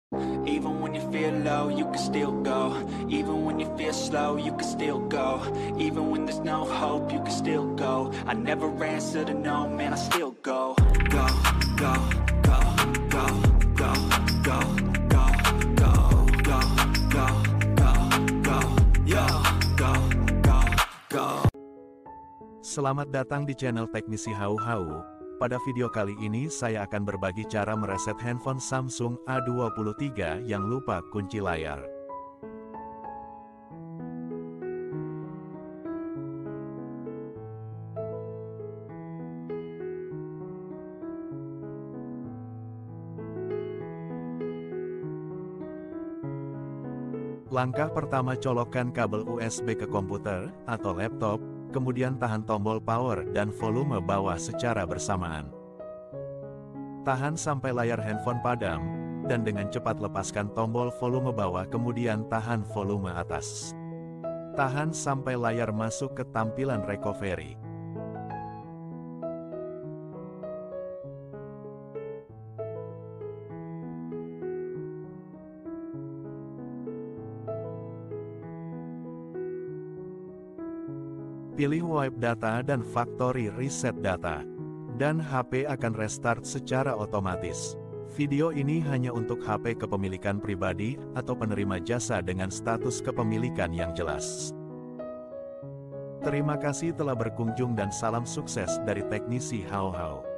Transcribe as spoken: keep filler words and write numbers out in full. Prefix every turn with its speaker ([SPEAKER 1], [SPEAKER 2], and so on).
[SPEAKER 1] Even when you feel low, you can still go. Even when you feel slow, you can still go. Even when there's no hope, you can still go. I never answer to no, man, I still go. Go, go, go, go, go, go, go, go, go, go, go, go, yo, go, go, go.
[SPEAKER 2] Selamat datang di channel Teknisi Hau Hau. Pada video kali ini saya akan berbagi cara mereset handphone Samsung A dua puluh tiga yang lupa kunci layar. Langkah pertama, colokkan kabel U S B ke komputer atau laptop, kemudian tahan tombol power dan volume bawah secara bersamaan. Tahan sampai layar handphone padam, dan dengan cepat lepaskan tombol volume bawah kemudian tahan volume atas. Tahan sampai layar masuk ke tampilan recovery. Pilih wipe data dan factory reset data, dan H P akan restart secara otomatis. Video ini hanya untuk H P kepemilikan pribadi atau penerima jasa dengan status kepemilikan yang jelas. Terima kasih telah berkunjung dan salam sukses dari Teknisi Hau Hau.